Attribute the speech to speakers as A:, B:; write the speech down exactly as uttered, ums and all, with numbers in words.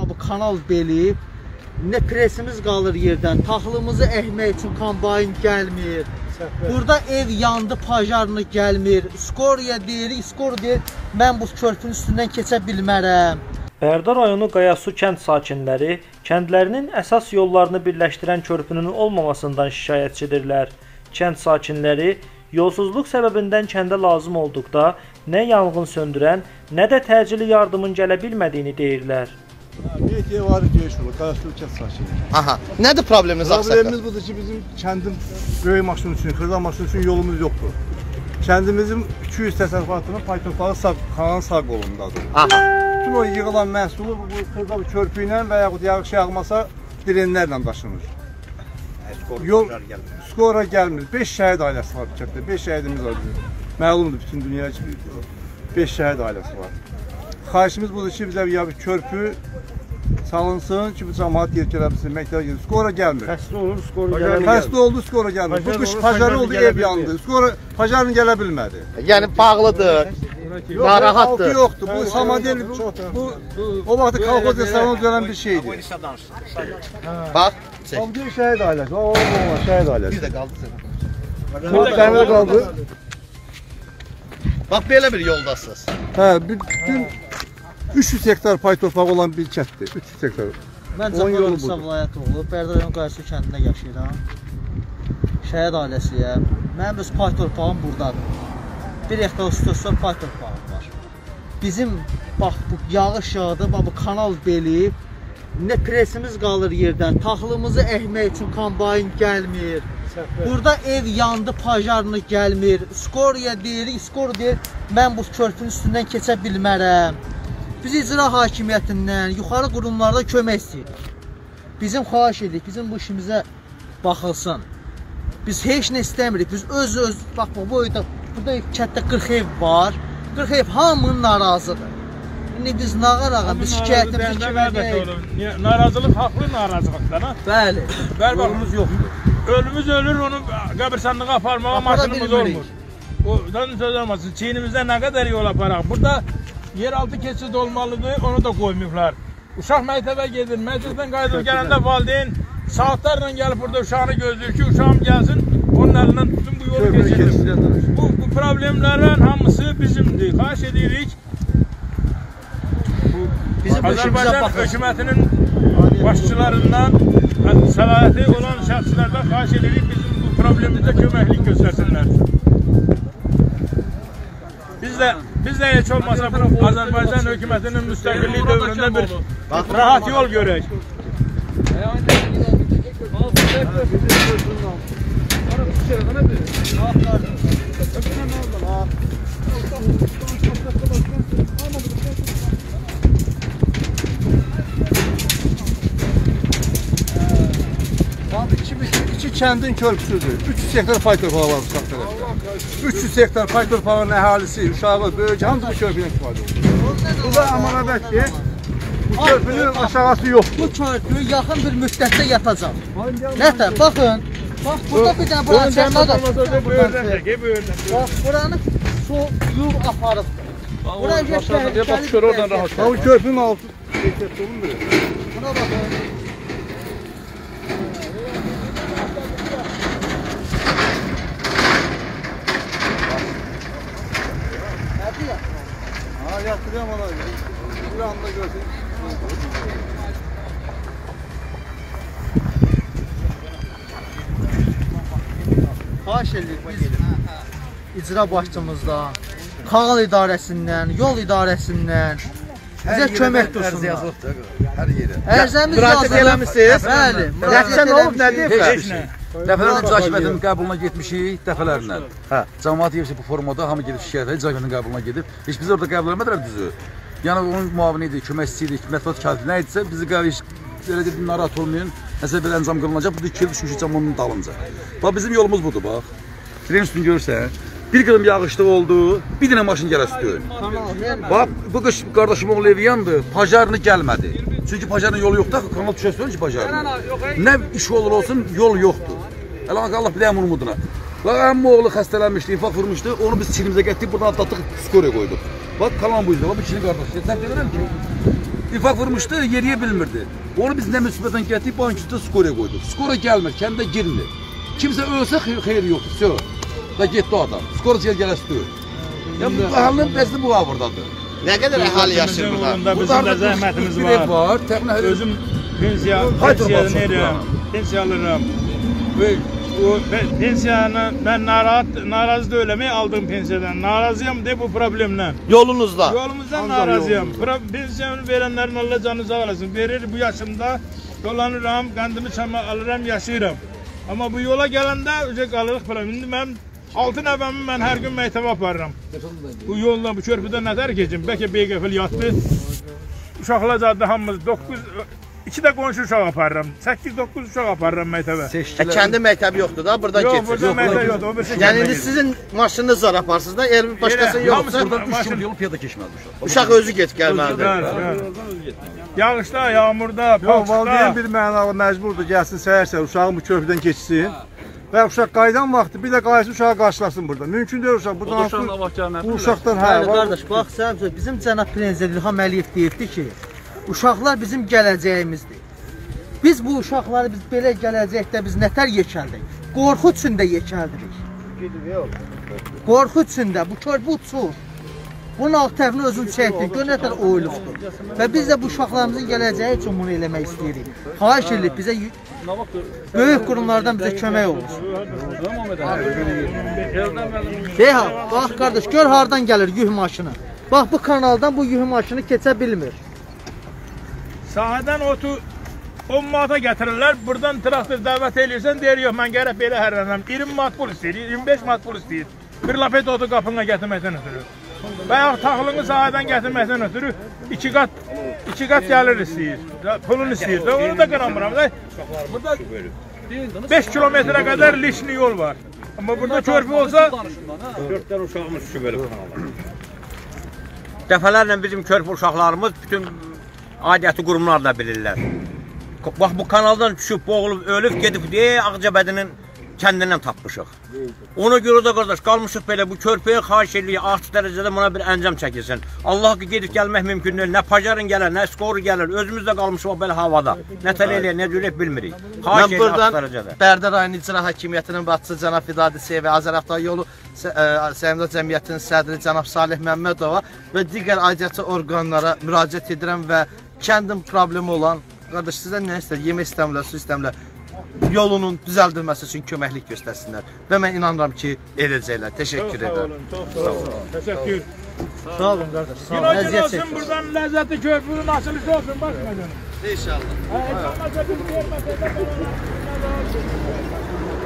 A: bu kanal beli, ne presimiz qalır yerdən, taxılımızı əkmək üçün kombayn gəlmir. Burada ev yandı, pajarını gəlmir. Skoriya deyirik, skor deyir, mən bu körpünün üstündən keçə bilmərəm.
B: Bərdə rayonu Qayasu kənd sakinləri kəndlərinin əsas yollarını birləşdirən körpünün olmamasından şikayətçidirlər. Kənd sakinləri yolsuzluq səbəbindən kəndə lazım olduqda nə yanğın söndürən, nə də təcili yardımın gələ bilmədiyini deyirlər.
C: Bir ev var diyor şurada, Qayasu kənd sakinləri.
A: Aha, nədir probleminiz ağsaqlar?
C: Problemimiz budur ki, bizim kəndin böyük maşın üçün, xırda maşın üçün yolumuz yoxdur. Kəndimizin iki yüz təsərrüfatının paytorpağı sağ, kanalın sağ qolundadır.
A: Aha.
C: Bütün o yığılan məhsulu bu xırda bir körpü ilə və yaxud yağış yağmasa direnlərlə daşınır. Yol skora gəlmir. beş şəhid ailəsi var kənddə. beş şəhidimiz var bizim. Məlumdur bütün dünya kimi. beş şəhid ailəsi var. Xahişimiz budur ki, bizə ya bir körpü salınsın ki, bu cəmaət yer gələ bilsin, məktəbə gedir. Skora gəlmir.
D: Xəstə olur, skora gəlmir.
C: Xəstə oldu, skora gəlmir. Bu qış pajarı oldu, ev yandı. Skora pajarın gələ bilmədi.
A: Yəni bağlıdır, narahatdır.
C: Altı yoxdur. Bu samodel, bu o vaxtı kolxoz hesabına dönən bir şeydir.
A: Bax,
C: Bu bir şəhid ailəsi. O, o, şəhid ailəsi.
A: bir də qaldı sənə.
C: Bu dəmir qaldı.
A: Bax, belə bir yoldasınız.
C: Hə, bütün üç yüz hektar pay torpağı olan bir kənddir. üç yüz hektar.
A: Mən Cəfər Musa vilayəti olub, Bərdə rayon Qayasu kəndində yaşayıram. Şəhid ailəsiyəm. Mənim öz pay torpağım buradadır. bir hektar üstü pay torpağım var. Bizim, bax, bu yağış yağdı, bax, bu kanal beli, nə presimiz qalır yerdən, taxılımızı əkmək üçün kombayn gəlmir. Burada ev yandı, pajarını gəlmir. Skoriya deyirik, skor deyir, mən bu körpünün üstündən keçə bilmərəm. Biz icra hakimiyyətindən, yuxarı qurumlarda kömək istəyirik. Bizim xahiş edirik, bizim bu işimizə baxılsın. Biz heç nə istəmirik, biz öz-öz, bax bu boyda, burada kənddə qırx ev var. qırx ev hamının narazıdır. İndi biz nağar-ağa, biz şikayətimizi kimə deyik?
D: Narazılıq, haqlı narazılıqdır.
A: Bəli.
D: Yolumuz yoxdur. Ölümüz ölür, onu qəbirstanlığa aparmağa maşınımız olmur. Ondan söz olmasın, çiğnimizdə nə qədər yol aparaq. Burada yeraltı keçid olmalıdır, onu da qoymuyublar. Uşaq məktəbə gedir, məclisdən qayıdıb gələndə valideyn saatlarla gəlib burada uşağını gözləyir ki, uşağım gəlsin, onun əlindən tutun bu yolu keçirir. Bu, bu problemlərin hamısı bizimdir. Xahiş edirik.
A: Bizim
D: Azərbaycan hökumətinin başçılarından, səlahiyyəti olan şəxslərdən xahiş edirik, bizim bu problemimizdə köməklik göstərsinlər. Biz də, biz də heç olmasa bu Azərbaycan hökumətinin müstəqilliyi dövründə bir rahat yol görək.
C: İki kəndin körpüsüdür. üç yüz hektar pay torpağı var bu saxtada. üç yüz hektar pay torpağının əhalisi, uşağı, böyük, hamısı bu körpüdən istifadə olur. Bu da amanabətdir. Bu körpünün aşağısı yoxdur.
A: Bu körpü yaxın bir müddətdə yatacaq. Nətər, baxın. Bax, burada bir dənə buranı çəkmə da. Bax, buranı su yığıb aparıbdır. Buraya geçmək, gəlib oradan rahat.
C: Bu körpünün altı ehtiyat olunmuyor.
A: Buna baxın.
C: Ha, yatırıyorum ona. Bir anda görsün.
A: Xahiş edirik biz icra başçımızdan, kanal idarəsindən, yol idarəsindən bizə kömək dursunlar.
C: Hər yerə.
A: Ərzəmiz yazılıb. Bəli.
C: Nəticə nə olub, nə deyib?
E: Dəfələrlə icra hakimiyyətinin qəbuluna getmişik, dəfələrlə. Hə. Cəmaət yerisi bu formada hamı gedib şikayət edir, icra hakimiyyətinin qəbuluna gedib. Heç biz orada qəbul etmədilər düzü. Yəni onun müavini idi, köməkçisi idi, mətbuat katibi nə idisə bizi qəbul elə dedim narahat olmayın. Nəsə bir əncam qılınacaq, bu da iki il düşmüşük cəmanın dalınca. Bax bizim yolumuz budur bax. Tren üstünü görürsən. Bir qırım yağışlıq oldu, bir dənə maşın gələ üstü. Bax bu qış qardaşım oğlu evi yandı, pajarını gəlmədi. Çünki pajarın yolu yoxdur, kanal düşəsi ki pajarın. Nə iş olur olsun, yol yoxdur. Elə Allah bir dəyəm umuduna. La əmmi oğlu xəstələnmişdi, infak vurmuşdu, onu biz çilimizə gətirdik, buradan atlatdıq, skoriya qoyduq. Bax kalan bu yüzden, bax bu kişinin qardaşı. Sən bilirəm ki, İfak vurmuşdu, yeriyə bilmirdi. Onu biz nə müsibətən gətirib bank üstə skoraya qoyduq. Skora gəlmir, kəndə girmir. Kimsə ölsə xeyri yoxdur, söz. Da getdi o adam. Skora gəl gələsi deyil. Ya bu halın bəzli bu avırdadır.
F: Nə qədər əhali yaşayır burada?
D: Bizim də zəhmətimiz var.
E: var. Təxminən
D: Özüm pensiya, pensiyalanıram, pensiya alıram. Və o pensiyanı mən narahat, narazı da eləmək aldım pensiyadan. Narazıyam de bu problemlə.
F: Yolunuzda?
D: Yolumuzdan narazıyam. Pensiyanı verənlərin Allah canı sağ olasın. Verir bu yaşımda dolanıram, qəndimi çama alıram, yaşayıram. Amma bu yola gələndə öcə qalırıq falan. İndi mən altı nəvəmi mən hər gün məktəbə aparıram. Bu yolla, bu körpüdən nətər keçim? Bəlkə beyqəfil yatdı. Uşaqlar zaten hamımız doqquz, iki də qonşu uşaq aparıram. səkkiz doqquz uşaq aparıram məktəbə.
F: E, kəndi məktəbi yoxdur da, buradan
D: Yox,
F: keçir.
D: burada məktəb yoxdur.
F: Yəni indi sizin maşınınız var aparsınız da, eğer bir başqası yoxsa
E: buradan üç yol yolu piyada keçməlidir uşaq.
F: uşaq özü get gəlməlidir.
D: Yağışda, yağmurda,
C: Yox, valideyn
D: paxışda.
C: bir mənalı məcburdur, gəlsin səhər-səhər uşağın bu körpüdən keçsin. Və uşaq qaydan vaxtı bir də qayısı uşağı qarşılasın burada. Mümkün deyil uşaq. Buradan bu uşaqdan hə.
A: Bəli qardaş, bax sən bizim cənab prezident İlham Əliyev deyibdi ki, uşaqlar bizim gələcəyimizdir. Biz bu uşaqları biz belə gələcəkdə biz nətər yekəldik? Qorxu içində yekəldirik. Qorxu içində bu körpü uçur. Bunun alt tərəfini özün çəkdik, gör nətər oyluqdur. Və biz də bu uşaqlarımızın gələcəyi üçün bunu eləmək istəyirik. Xahiş edirik bizə böyük qurumlardan bizə kömək olur. Deyha, bax qardaş, gör hardan gəlir yük maşını. Bax bu kanaldan bu yük maşını keçə bilmir.
D: Sahədən otu on manata gətirirlər. Buradan traktor dəvət edirsən, deyir yox, mən gərək belə hərlənəm. iyirmi manat pul istəyir, iyirmi beş manat pul istəyir. Bir lapet otu qapına gətirməkdən ötürü. Və yaxud taxılını sahədən gətirməkdən ötürü iki qat iki qat gəlir istəyir. Pulunu istəyir. Və onu da qıramıram. Burada beş kilometrə qədər lişli yol var. Amma burada körpü olsa
G: dörd uşağımız düşüb belə kanallar. Dəfələrlə bizim körpü uşaqlarımız bütün aidiyyəti qurumlar da bilirlər. Bax bu kanaldan düşüb, boğulub, ölüb, gedib deyə Ağcabədinin kəndindən tapmışıq. Ona görə də qardaş, qalmışıq belə bu körpüyə xahiş edirik, artıq dərəcədə buna bir əncam çəkilsin. Allah ki, gedib gəlmək mümkün deyil. Nə pajarın gələr, nə skoru gələr. Özümüz də qalmışıq o belə havada. Nə tələyə eləyək, nə cürək bilmirik. Xahiş edirik artıq dərəcədə.
F: Bərdə rayon İcra Hakimiyyətinin başçısı cənab Fidadi Sevi, Azəraftar Yolu Səhmdar Cəmiyyətinin sədri cənab Salih Məmmədova və digər aidiyyatçı orqanlara müraciət edirəm və kəndin problemi olan, qardaş sizdən nə istər, yemək istəmirlər, su istəmirlər, yolunun düzəldilməsi üçün köməklik göstərsinlər və mən inanıram ki, edəcəklər. Təşəkkür edirəm.
D: Sağ olun, təşəkkür.
A: Sağ olun qardaş, sağ olun.
D: Gün
A: Əziyyət
D: olsun,
A: çəkirsiniz.
D: buradan ləzzətli körpünün açılışı olsun, başqa dönüm.
F: İnşallah.
D: Hə, heç olmazsa biz verməsək də